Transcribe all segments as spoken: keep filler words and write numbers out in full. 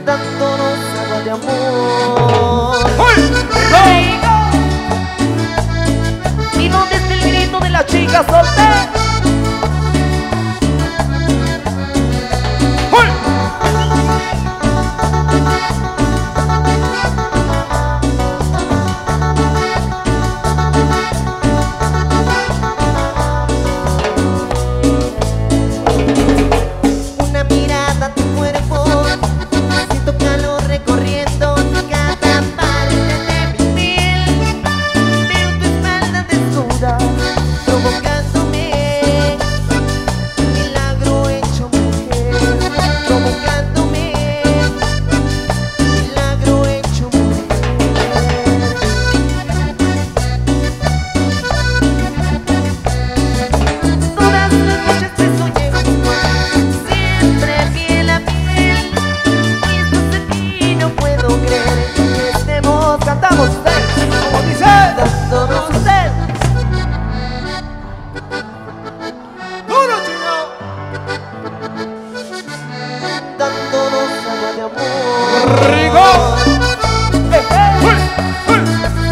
dándonos agua de amor. ¡Rico! ¿Y dónde está el grito de la chica soltera? Una mirada a tu cuerpo, siento calor recorriendo cada parte de mi piel. Veo tu espalda desnuda, provocándome, milagro hecho mujer. Provocándome, milagro hecho mujer. Todas las noches te soñé, siempre piel a piel, y esto sin ti no puedo creer que estemos, Cantamos ustedes, como dice. dándonos usted. ¡Duro, chino! Dándonos agua de amor. ¡Rico! ¡Eh, eh! ¡Uy! ¡Uy!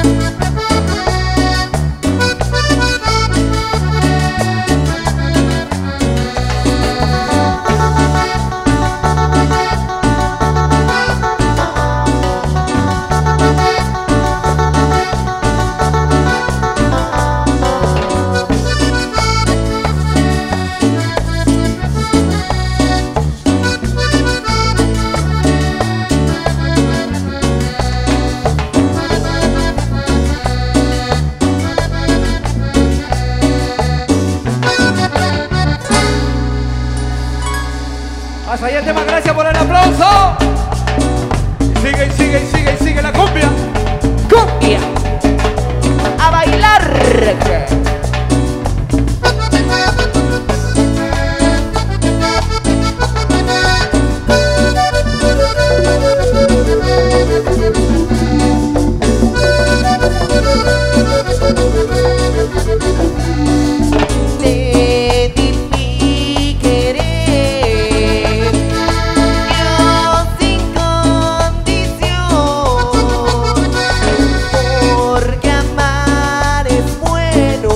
Hasta allá el tema, gracias por el aplauso. Y sigue, y sigue, y sigue, y sigue la cumbia. Cumbia. A bailar. Te di mi querer, yo sin condición, porque amar es bueno.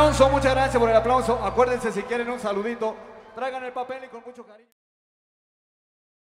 aplauso, muchas gracias por el aplauso. Acuérdense, si quieren un saludito, traigan el papel y con mucho cariño.